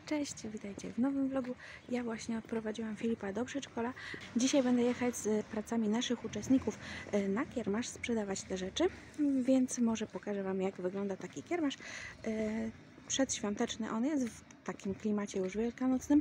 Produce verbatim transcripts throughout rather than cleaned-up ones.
Cześć, witajcie w nowym vlogu. Ja właśnie odprowadziłam Filipa do przedszkola. Dzisiaj będę jechać z pracami naszych uczestników na kiermasz, sprzedawać te rzeczy, więc może pokażę Wam, jak wygląda taki kiermasz. Przedświąteczny on jest, w takim klimacie już wielkanocnym.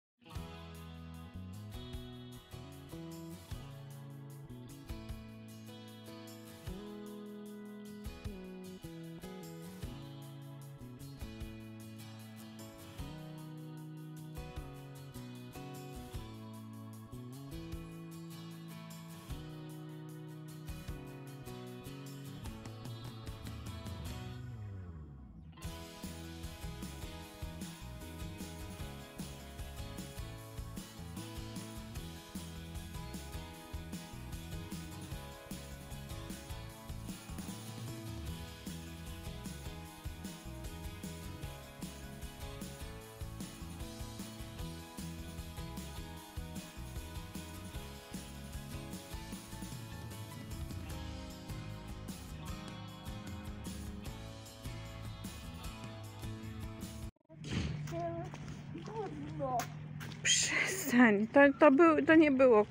Gówno. Przestań, to, to, był, to nie było.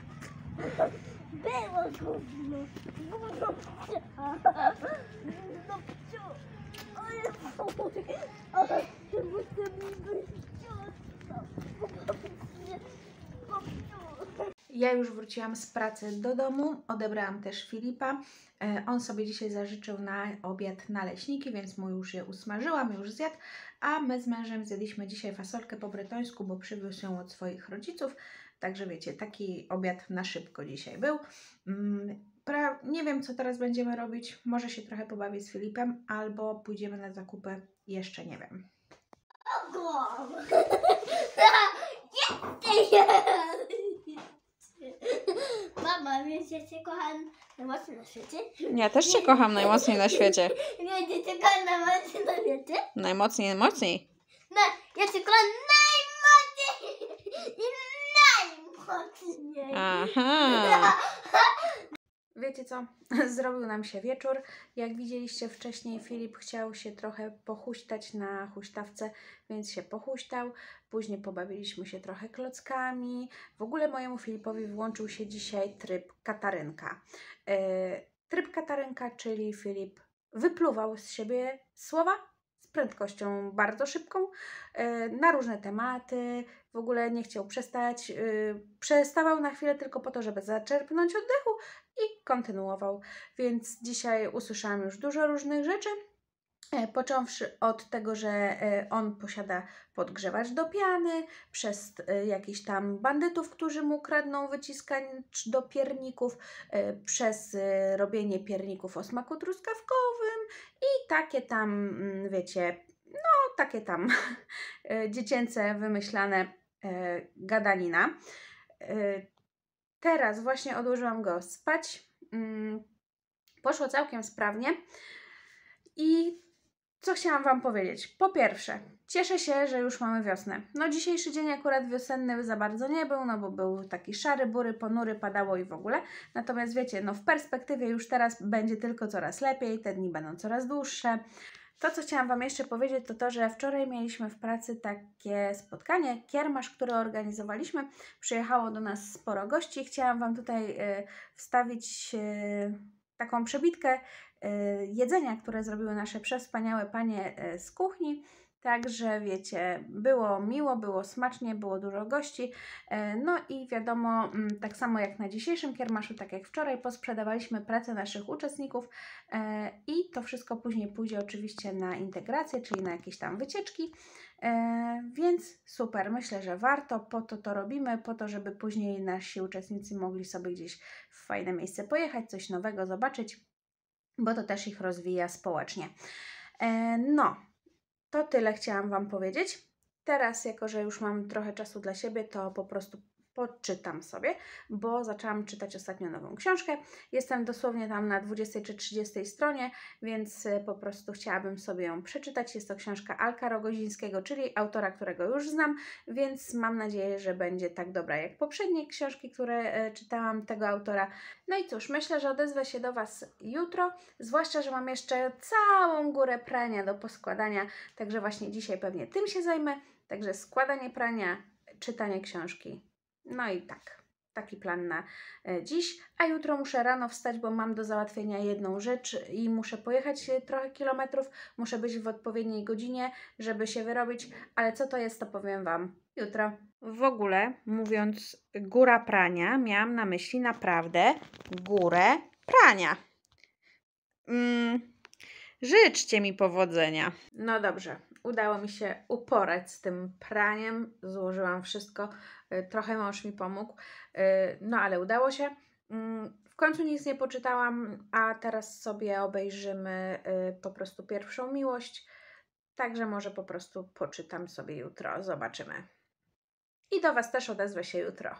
Było gówno. Gówno. Gówno pciu. O Jezu. Ale muszę mi być Ja już wróciłam z pracy do domu, odebrałam też Filipa. On sobie dzisiaj zażyczył na obiad naleśniki, więc mu już je usmażyłam, już zjadł. A my z mężem zjedliśmy dzisiaj fasolkę po bretońsku, bo przywiózł ją od swoich rodziców. Także wiecie, taki obiad na szybko dzisiaj był. Pra nie wiem, co teraz będziemy robić. Może się trochę pobawić z Filipem, albo pójdziemy na zakupy. Jeszcze nie wiem. Mama, wiesz, ja Cię kocham najmocniej na świecie? Ja też Cię kocham najmocniej na świecie. Ja Cię kocham najmocniej na świecie? Najmocniej, najmocniej. No, ja Cię kocham najmocniej i najmocniej. Aha. Wiecie co? Zrobił nam się wieczór. Jak widzieliście wcześniej, Filip chciał się trochę pochuśtać na huśtawce, więc się pochuśtał. Później pobawiliśmy się trochę klockami. W ogóle mojemu Filipowi włączył się dzisiaj tryb Katarynka. Yy, tryb Katarynka, czyli Filip wypluwał z siebie słowa z prędkością bardzo szybką, yy, na różne tematy. W ogóle nie chciał przestać. Yy, przestawał na chwilę tylko po to, żeby zaczerpnąć oddechu i kontynuował. Więc dzisiaj usłyszałam już dużo różnych rzeczy. Począwszy od tego, że on posiada podgrzewacz do piany, przez jakichś tam bandytów, którzy mu kradną wyciskacz do pierników, przez robienie pierników o smaku truskawkowym i takie tam, wiecie, no takie tam dziecięce, wymyślane gadanina. Teraz właśnie odłożyłam go spać. Poszło całkiem sprawnie. I co chciałam Wam powiedzieć? Po pierwsze, cieszę się, że już mamy wiosnę. No dzisiejszy dzień akurat wiosenny za bardzo nie był, no bo był taki szary, bury, ponury, padało i w ogóle. Natomiast wiecie, no w perspektywie już teraz będzie tylko coraz lepiej, te dni będą coraz dłuższe. To, co chciałam Wam jeszcze powiedzieć, to to, że wczoraj mieliśmy w pracy takie spotkanie, kiermasz, który organizowaliśmy. Przyjechało do nas sporo gości. Chciałam Wam tutaj y, wstawić y, taką przebitkę y, jedzenia, które zrobiły nasze przewspaniałe panie y, z kuchni. Także wiecie, było miło, było smacznie, było dużo gości. No i wiadomo, tak samo jak na dzisiejszym kiermaszu, tak jak wczoraj, posprzedawaliśmy pracę naszych uczestników i to wszystko później pójdzie oczywiście na integrację, czyli na jakieś tam wycieczki. Więc super, myślę, że warto, po to to robimy, po to, żeby później nasi uczestnicy mogli sobie gdzieś w fajne miejsce pojechać, coś nowego zobaczyć, bo to też ich rozwija społecznie. No. To tyle chciałam Wam powiedzieć. Teraz, jako że już mam trochę czasu dla siebie, to po prostu poczytam sobie, bo zaczęłam czytać ostatnio nową książkę. Jestem dosłownie tam na dwudziestej czy trzydziestej stronie, więc po prostu chciałabym sobie ją przeczytać. Jest to książka Alka Rogozińskiego, czyli autora, którego już znam, więc mam nadzieję, że będzie tak dobra jak poprzednie książki, które czytałam tego autora. No i cóż, myślę, że odezwę się do Was jutro, zwłaszcza, że mam jeszcze całą górę prania do poskładania, także właśnie dzisiaj pewnie tym się zajmę. Także składanie prania, czytanie książki. No i tak, taki plan na dziś. A jutro muszę rano wstać, bo mam do załatwienia jedną rzecz i muszę pojechać trochę kilometrów. Muszę być w odpowiedniej godzinie, żeby się wyrobić, ale co to jest, to powiem Wam jutro. W ogóle, mówiąc góra prania, miałam na myśli naprawdę górę prania. Mm, życzcie mi powodzenia. No dobrze, udało mi się uporać z tym praniem. Złożyłam wszystko. Trochę mąż mi pomógł. No ale udało się. W końcu nic nie poczytałam, a teraz sobie obejrzymy po prostu Pierwszą miłość. Także może po prostu poczytam sobie jutro. Zobaczymy. I do Was też odezwę się jutro.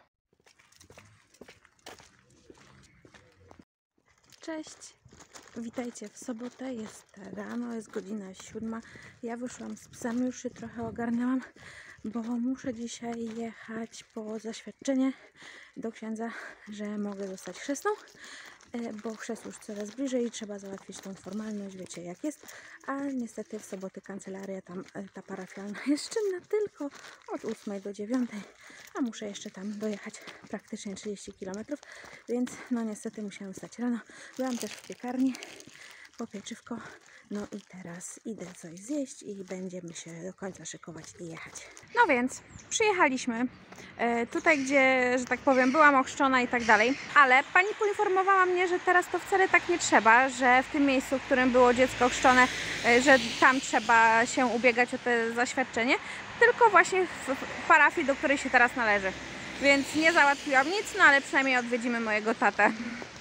Cześć! Witajcie w sobotę, jest rano, jest godzina siódma. Ja wyszłam z psem, już się trochę ogarnęłam, bo muszę dzisiaj jechać po zaświadczenie do księdza, że mogę zostać chrzestną, bo chrzest już coraz bliżej i trzeba załatwić tą formalność, wiecie jak jest, a niestety w soboty kancelaria tam, ta parafialna jest czynna tylko od ósmej do dziewiątej, a muszę jeszcze tam dojechać praktycznie trzydzieści kilometrów, więc no niestety musiałam wstać rano. Byłam też w piekarni po pieczywko, no i teraz idę coś zjeść i będziemy się do końca szykować i jechać. No więc przyjechaliśmy e, tutaj, gdzie, że tak powiem, byłam ochrzczona i tak dalej, ale pani poinformowała mnie, że teraz to wcale tak nie trzeba, że w tym miejscu, w którym było dziecko chrzczone, e, że tam trzeba się ubiegać o to zaświadczenie, tylko właśnie w parafii, do której się teraz należy. Więc nie załatwiłam nic, no ale przynajmniej odwiedzimy mojego tatę.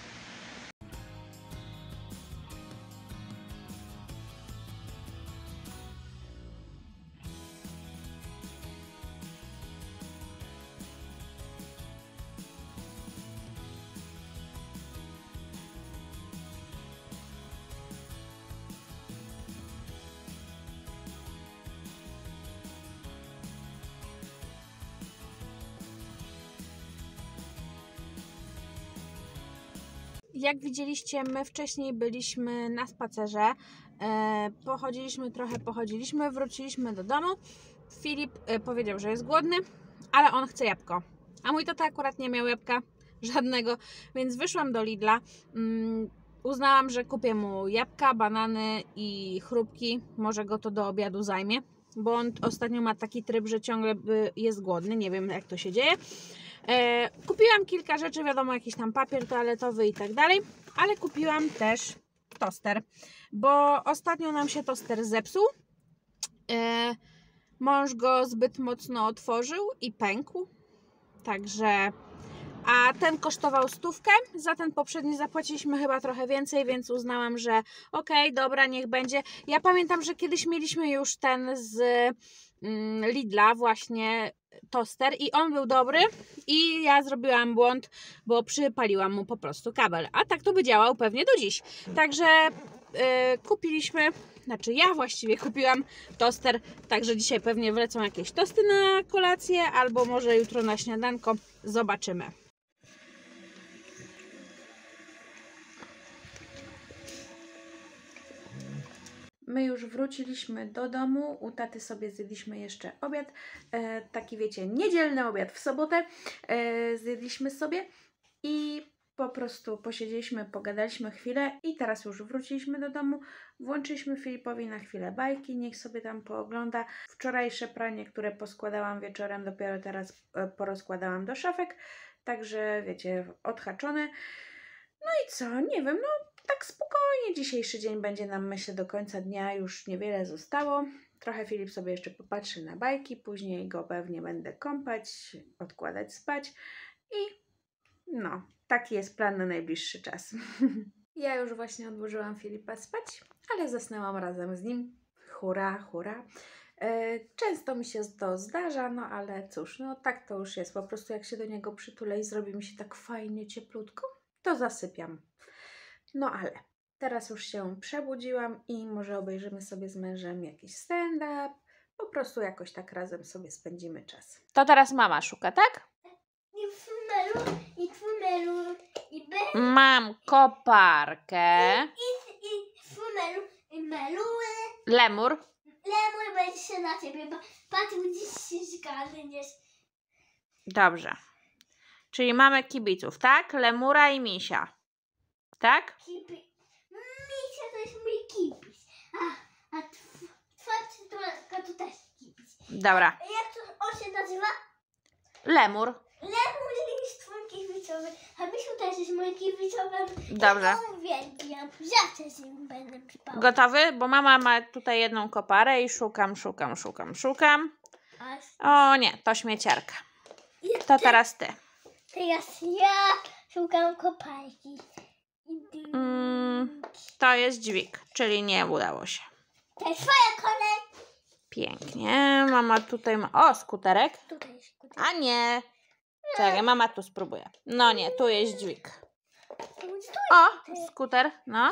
Jak widzieliście, my wcześniej byliśmy na spacerze, e, pochodziliśmy trochę, pochodziliśmy, wróciliśmy do domu. Filip e, powiedział, że jest głodny, ale on chce jabłko, a mój tata akurat nie miał jabłka żadnego, więc wyszłam do Lidla. Mm, uznałam, że kupię mu jabłka, banany i chrupki, może go to do obiadu zajmie, bo on ostatnio ma taki tryb, że ciągle jest głodny, nie wiem jak to się dzieje. E, kupiłam kilka rzeczy, wiadomo, jakiś tam papier toaletowy i tak dalej, ale kupiłam też toster, bo ostatnio nam się toster zepsuł. E, mąż go zbyt mocno otworzył i pękł, także, a ten kosztował stówkę, za ten poprzedni zapłaciliśmy chyba trochę więcej, więc uznałam, że okej, okay, dobra, niech będzie. Ja pamiętam, że kiedyś mieliśmy już ten z mm, Lidla właśnie toster i on był dobry i ja zrobiłam błąd, bo przypaliłam mu po prostu kabel, a tak to by działał pewnie do dziś. Także yy, kupiliśmy, znaczy ja właściwie kupiłam toster, także dzisiaj pewnie wlecą jakieś tosty na kolację albo może jutro na śniadanko, zobaczymy. My już wróciliśmy do domu, u taty sobie zjedliśmy jeszcze obiad, e, taki wiecie, niedzielny obiad w sobotę e, zjedliśmy sobie i po prostu posiedzieliśmy, pogadaliśmy chwilę i teraz już wróciliśmy do domu, włączyliśmy Filipowi na chwilę bajki, niech sobie tam poogląda. Wczorajsze pranie, które poskładałam wieczorem, dopiero teraz e, porozkładałam do szafek, także wiecie, odhaczone. No i co, nie wiem, no tak spokojnie dzisiejszy dzień będzie nam, myślę, do końca dnia już niewiele zostało. Trochę Filip sobie jeszcze popatrzy na bajki, później go pewnie będę kąpać, odkładać spać i no, taki jest plan na najbliższy czas. Ja już właśnie odłożyłam Filipa spać, ale zasnęłam razem z nim. Hurra, hurra. Często mi się to zdarza, no ale cóż, no tak to już jest. Po prostu jak się do niego przytulę i zrobi mi się tak fajnie, cieplutko, to zasypiam. No ale teraz już się przebudziłam i może obejrzymy sobie z mężem jakiś stand-up. Po prostu jakoś tak razem sobie spędzimy czas. To teraz mama szuka, tak? I tunelu, i tunelu, i be... Mam koparkę. I, i tunelu, i meluły, Lemur. Lemur będzie się na ciebie, bo patrz, gdzieś się zgadniesz. Dobrze. Czyli mamy kibiców, tak? Lemura i misia. Tak? Kipi. Misia to jest mój kipic. A, a tw twoja przytulanka to też kipic. Dobra. Jak to on się nazywa? Lemur. Lemur jest twoim kibicowym, a Misiu też jest moim kibicowym. Dobrze. Ja go uwielbiam. Zawsze z nim będę przypał. Gotowy? Bo mama ma tutaj jedną koparę i szukam, szukam, szukam, szukam. A O nie, to śmieciarka. ja To teraz ty. Teraz ja szukam koparki. Mm, to jest dźwig, czyli nie udało się. To jest twoja kolej. Pięknie. Mama tutaj ma... O, skuterek. Tutaj jest kutek. A nie. Czekaj, mama tu spróbuje. No nie, tu jest dźwig. O, skuter. No.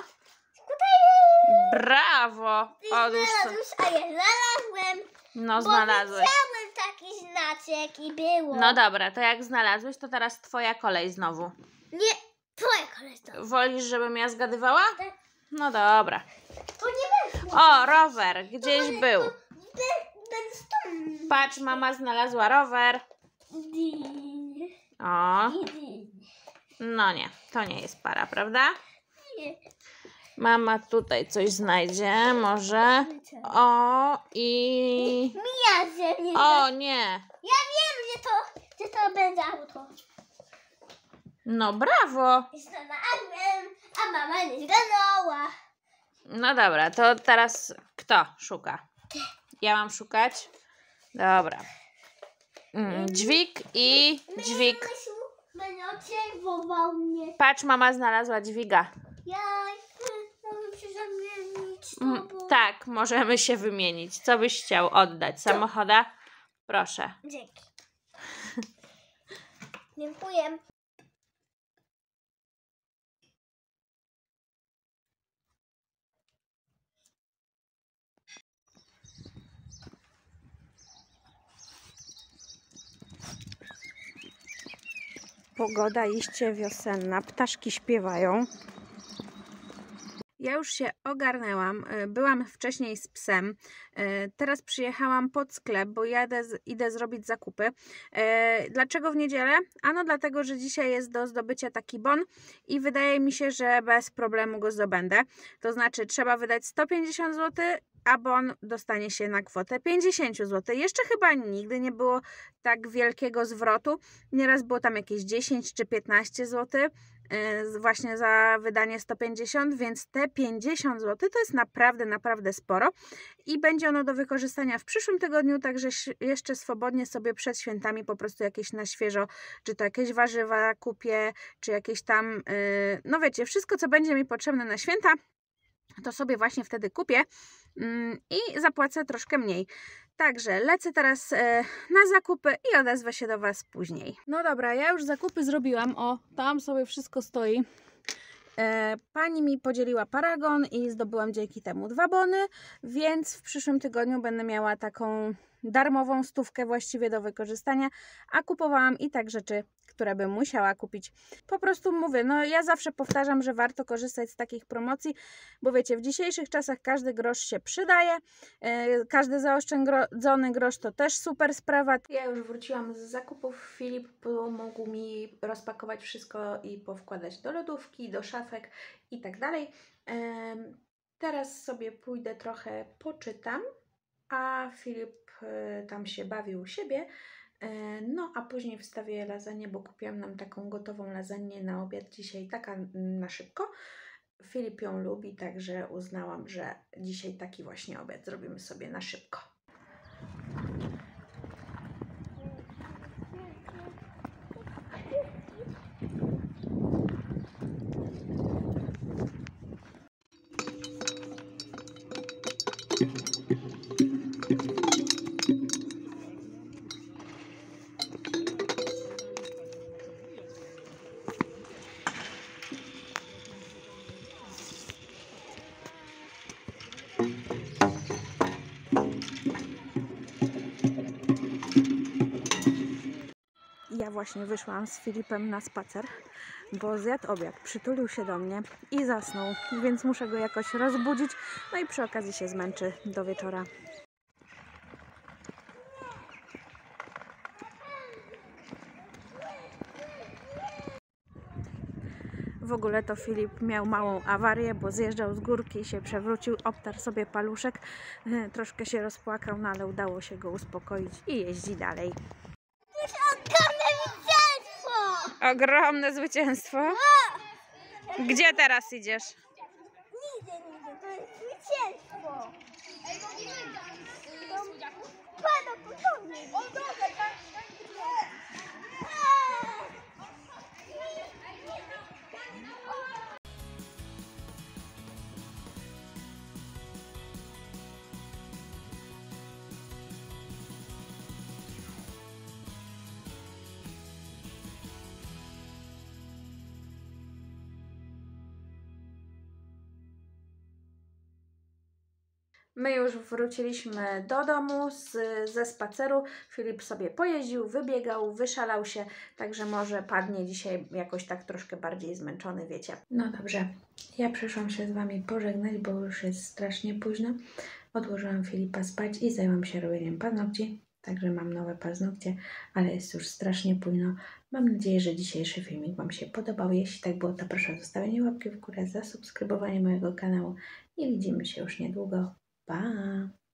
Brawo. Odłóż to. Znalazłeś, a ja znalazłem. No, Bo znalazłeś. widziałem taki znaczek i było. No dobra, to jak znalazłeś, to teraz twoja kolej znowu. Nie, twoja kolej to. Wolisz, żebym ja zgadywała? Tak. No dobra. To nie weszło. O, rower. Gdzieś To- był. to be- Ten stąd. Patrz, mama znalazła rower. Din. O, Din. no nie, to nie jest para, prawda? Nie. Mama tutaj coś znajdzie, może. O, i... Mija ze mnie. O, nie. Ja wiem, że to, że to będzie auto. No brawo. Znalazłem, a mama nie zgadnęła. No dobra, to teraz kto szuka? Ja mam szukać? Dobra. Mm, dźwig i dźwig. Mysiu będzie obserwował mnie. Patrz, mama znalazła dźwiga. Ja mogę się zamienić z Mm, tobą. tak, możemy się wymienić. Co byś chciał oddać? Samochoda? Proszę. Dzięki. Dziękuję. Pogoda iście wiosenna, ptaszki śpiewają. Ja już się ogarnęłam, byłam wcześniej z psem, teraz przyjechałam pod sklep, bo jadę, idę zrobić zakupy. Dlaczego w niedzielę? Ano dlatego, że dzisiaj jest do zdobycia taki bon i wydaje mi się, że bez problemu go zdobędę. To znaczy trzeba wydać sto pięćdziesiąt złotych, a bon dostanie się na kwotę pięćdziesiąt złotych. Jeszcze chyba nigdy nie było tak wielkiego zwrotu. Nieraz było tam jakieś dziesięć czy piętnaście złotych. Właśnie za wydanie sto pięćdziesiąt, więc te pięćdziesiąt złotych to jest naprawdę, naprawdę sporo i będzie ono do wykorzystania w przyszłym tygodniu, także jeszcze swobodnie sobie przed świętami po prostu jakieś na świeżo, czy to jakieś warzywa kupię, czy jakieś tam, no wiecie, wszystko co będzie mi potrzebne na święta, to sobie właśnie wtedy kupię i zapłacę troszkę mniej. Także lecę teraz na zakupy i odezwę się do Was później. No dobra, ja już zakupy zrobiłam. O, tam sobie wszystko stoi. Pani mi podzieliła paragon i zdobyłam dzięki temu dwa bony, więc w przyszłym tygodniu będę miała taką darmową stówkę właściwie do wykorzystania, a kupowałam i tak rzeczy, które bym musiała kupić. Po prostu mówię, no ja zawsze powtarzam, że warto korzystać z takich promocji, bo wiecie, w dzisiejszych czasach każdy grosz się przydaje, yy, każdy zaoszczędzony grosz to też super sprawa. Ja już wróciłam z zakupów, Filip pomógł mi rozpakować wszystko i powkładać do lodówki, do szafek i tak dalej. Yy, teraz sobie pójdę trochę poczytam, a Filip tam się bawił u siebie, no a później wstawię lasagne, bo kupiłam nam taką gotową lasagne na obiad dzisiaj, taka na szybko. Filip ją lubi, także uznałam, że dzisiaj taki właśnie obiad zrobimy sobie na szybko. Ja właśnie wyszłam z Filipem na spacer, bo zjadł obiad, przytulił się do mnie i zasnął, więc muszę go jakoś rozbudzić, no i przy okazji się zmęczy do wieczora. W ogóle to Filip miał małą awarię, bo zjeżdżał z górki i się przewrócił, obtarł sobie paluszek, troszkę się rozpłakał, no ale udało się go uspokoić i jeździ dalej. Ogromne zwycięstwo! Ogromne zwycięstwo. Gdzie teraz idziesz? Nigdy, nigdy, to jest zwycięstwo! Pada porządnie! My już wróciliśmy do domu z, ze spaceru. Filip sobie pojeździł, wybiegał, wyszalał się, także może padnie dzisiaj jakoś tak troszkę bardziej zmęczony, wiecie. No dobrze, ja przyszłam się z Wami pożegnać, bo już jest strasznie późno. Odłożyłam Filipa spać i zajęłam się robieniem paznokci, także mam nowe paznokcie, ale jest już strasznie późno. Mam nadzieję, że dzisiejszy filmik Wam się podobał. Jeśli tak było, to proszę o zostawienie łapki w górę, zasubskrybowanie mojego kanału i widzimy się już niedługo. Pa!